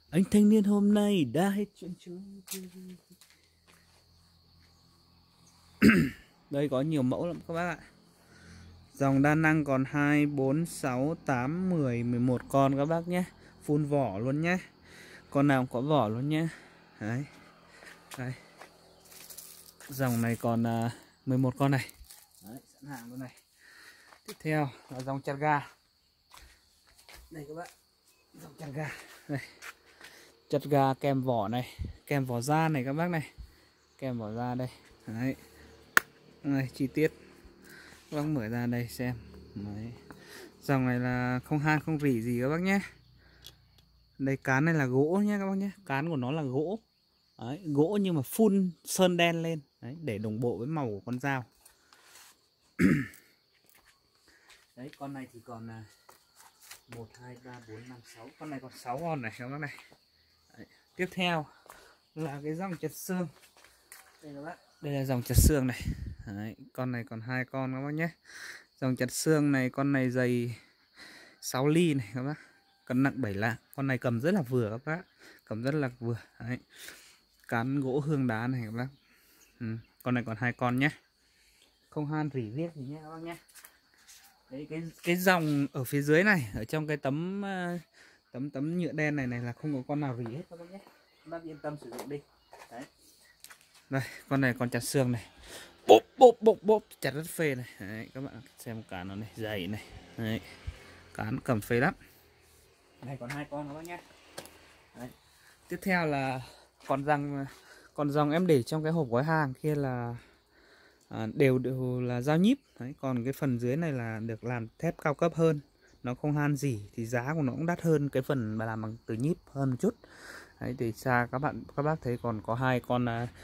Anh thanh niên hôm nay đã hết chuyện chung. Đây có nhiều mẫu lắm các bác ạ. Dòng đa năng còn 2, 4, 6, 8, 10, 11 con các bác nhé. Full vỏ luôn nhé. Con nào cũng có vỏ luôn nhé. Đấy. Đây. Dòng này còn 11 con này. Đấy, sẵn hàng luôn này. Tiếp theo là dòng chặt gà. Đây các bác. Dòng chặt gà. Đây. Chặt gà kèm vỏ này, kèm vỏ da này các bác này. Kèm vỏ da đây. Đấy. Đây, chi tiết. Các bác mở ra đây xem. Đấy. Dòng này là không han không rỉ gì các bác nhé. Đây cán này là gỗ nhé các bác nhé. Cán của nó là gỗ. Đấy, gỗ nhưng mà phun sơn đen lên. Đấy, để đồng bộ với màu của con dao. Đấy, con này thì còn là 1, 2, 3, 4, 5, 6. Con này còn 6 con này các bác này. Đấy. Tiếp theo là cái dòng chật xương. Đây các bác. Đây là dòng chật xương này. Đấy, con này còn 2 con các bác nhé. Dòng chật xương này, con này dày 6 ly này các bác. Cân nặng 7 lạng. Con này cầm rất là vừa các bác. Cầm rất là vừa. Đấy. Cán gỗ hương đá này các bác. Con này còn 2 con nhé. Không han rỉ riết gì nhé các bác nhé. Đấy, cái dòng ở phía dưới này, ở trong cái tấm nhựa đen này là không có con nào rỉ hết các bác nhé. Các bác yên tâm sử dụng đi. Đấy. Đây, con này còn chặt xương này. Bốp chặt rất phê này. Đấy, các bạn xem cán nó này, dày này. Đấy. Cán cầm phê lắm. Này còn 2 con các bác nhé. Đấy. Tiếp theo là còn dòng em để trong cái hộp gói hàng kia là đều là dao nhíp. Đấy, còn cái phần dưới này là được làm thép cao cấp hơn, nó không han gì thì giá của nó cũng đắt hơn cái phần mà làm bằng từ nhíp hơn một chút. Đấy, thì xa các bác thấy còn có 2 con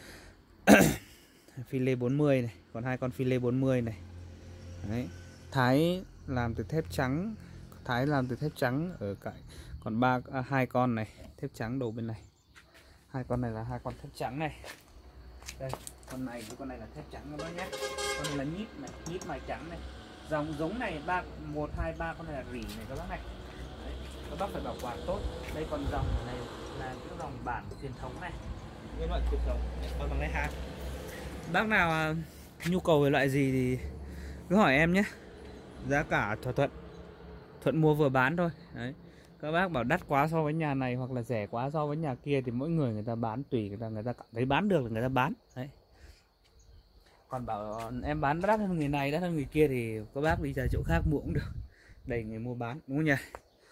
phi lê 40 này, còn 2 con phi lê 40 này. Đấy, Thái làm từ thép trắng, ở cạnh, còn 2 con này thép trắng đầu bên này. 2 con này là 2 con thép trắng này. Đây, con này với con này là thép trắng các bác nhé. Con này là nhíp mài trắng này. Dòng giống này 1, 2, 3 con này là rỉ này các bác này. Đấy, các bác phải bảo quản tốt. Đây còn dòng này là cái dòng bản truyền thống này. Cái loại truyền thống con bằng lấy hàng. Bác nào nhu cầu về loại gì thì cứ hỏi em nhé. Giá cả thỏa thuận mua vừa bán thôi. Đấy. Các bác bảo đắt quá so với nhà này hoặc là rẻ quá so với nhà kia thì mỗi người ta bán tùy người ta cảm thấy bán được là người ta bán. Đấy. Còn bảo em bán đắt hơn người này, đắt hơn người kia thì các bác đi ra chỗ khác mua cũng được. Đầy người mua bán đúng không nhỉ?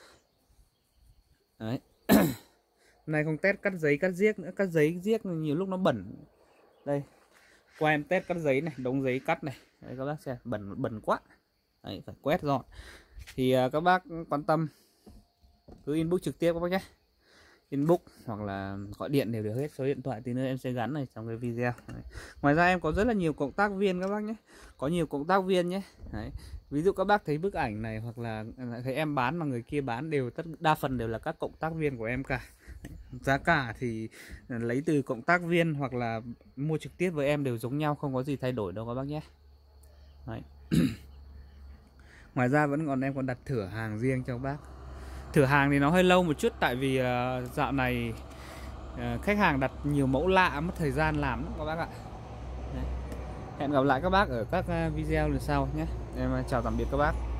Đấy. Này không test cắt giấy cắt giếc nữa, cắt giấy giếc nhiều lúc nó bẩn. Đây. Qua em test cắt giấy này, đống giấy cắt này. Đấy, các bác xem bẩn quá. Đấy, phải quét dọn. Thì các bác quan tâm cứ inbox trực tiếp các bác nhé. Inbox hoặc là gọi điện đều được hết. Số điện thoại tí nữa em sẽ gắn này trong cái video. Đấy. Ngoài ra em có rất là nhiều cộng tác viên các bác nhé. Có nhiều cộng tác viên nhé. Đấy. Ví dụ các bác thấy bức ảnh này hoặc là thấy em bán mà người kia bán đa phần đều là các cộng tác viên của em cả. Đấy. Giá cả thì lấy từ cộng tác viên hoặc là mua trực tiếp với em đều giống nhau, không có gì thay đổi đâu các bác nhé. Đấy. Ngoài ra em còn đặt thửa hàng riêng cho các bác. Thửa hàng thì nó hơi lâu một chút tại vì dạo này khách hàng đặt nhiều mẫu lạ, mất thời gian làm lắm các bác ạ. Đấy. Hẹn gặp lại các bác ở các video lần sau nhé. Em chào tạm biệt các bác.